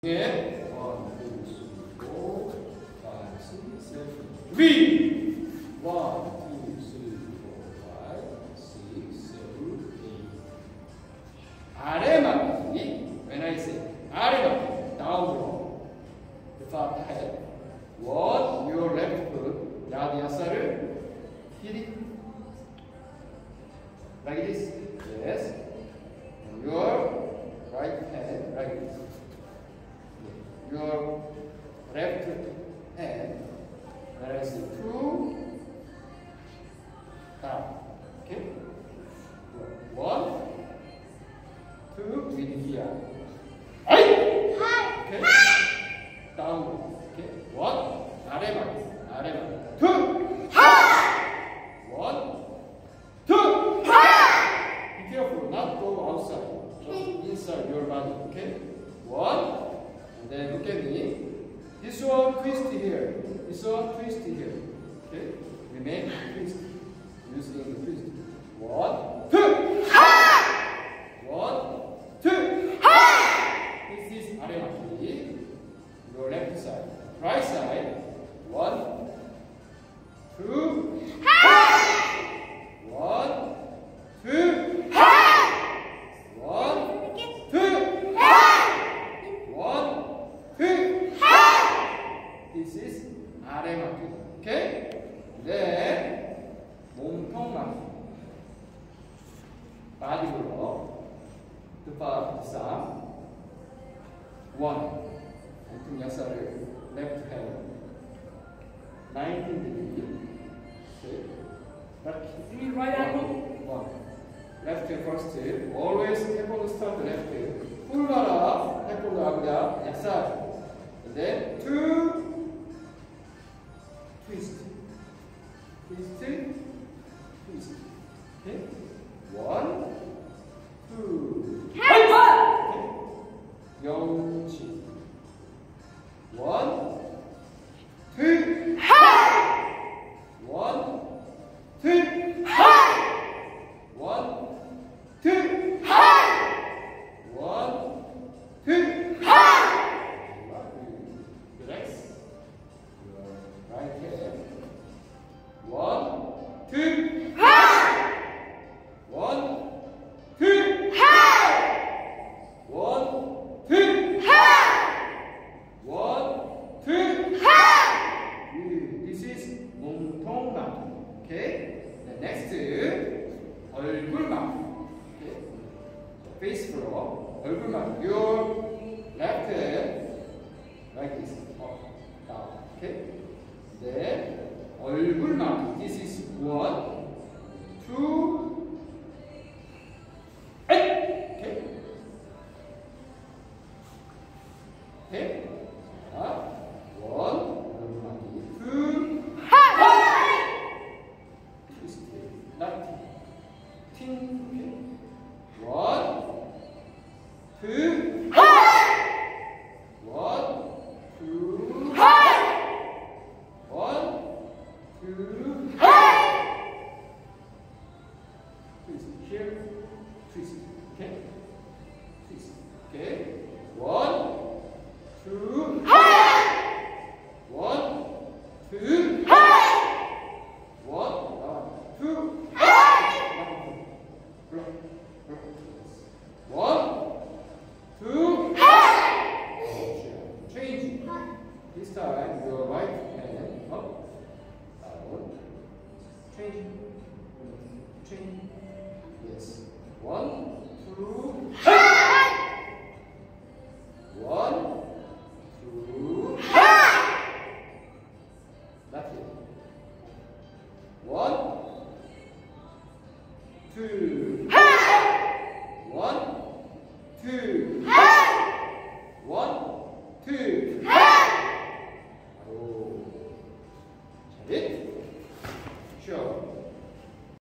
예. 1, 2, 3, 4, 5, 6, 7, 8. 1, 2, 3, 4, 5, 6, 7, 8. 아래 맞기. When I say 아래 맞기, down으로. The front head. 1, your left foot. 야디아사를 hit it. Like this. Yes. Your right hand like this. Your left hand, when I say 2, down. Okay? 1, 2, with here. Okay? down. Okay? 1, 아래만, 2, 1, 2. Be careful, not go outside. Just inside your body. Okay? 1. And then look at me. This one twist here. This one twist here. Okay? Remain twist. Using the twist. 1, 2. 1, 2. This is 아래맞기. Your left side. Right side. 1, 2. 1, 2. 1, 2. 1, 2. This is 아래맞기. Okay? Then 몸통맞기. Body roll. The thumb. 1. 왼쪽 야사를 left hand. 19 degree. Okay? But right angle. 1. Left hand first. Always 태권도 start left hand. 풀 가라. 태권도 아그야. 야사. And then 2. Twist. Twist. Twist. Okay? 1, 2. Okay? 영치. 1, 2. 1, 2. 1, 2. 1, 2. Relax. Right hand. 1, 2. 1, 2. 1, 2. 1, 2. This is 몸통맞기. Okay. The next 얼굴맞기. Okay. Face floor. 얼굴맞기. Your left hand like this. Up, down. Okay. Then 얼굴맞기. This is 1, 2. Okay. Okay. 1, 얼굴맞기. 2. Twist. Left. Ting. Okay. 1, 2. 1, 2. 1, 2. Twist here. Twist. Okay. Twist. Okay. 1, 2. 1, 2. 1, 2. 1, 2. Change. This time your right hand up, down. Change. Change. Yes. 1, 2. 1, 2. That's it. 1, 2.